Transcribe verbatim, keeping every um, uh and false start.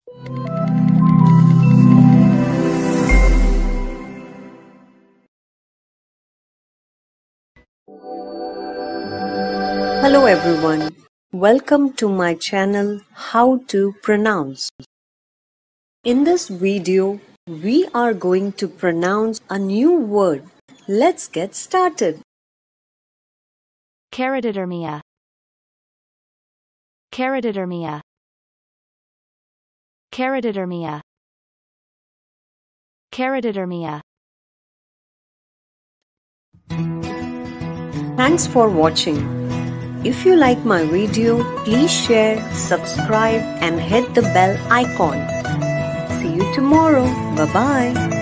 Hello everyone, welcome to my channel How to Pronounce. In this video, we are going to pronounce a new word. Let's get started. Keratodermia. Keratodermia. Keratodermia. Keratodermia. Thanks for watching. If you like my video, please share, subscribe and hit the bell icon. See you tomorrow. Bye-bye.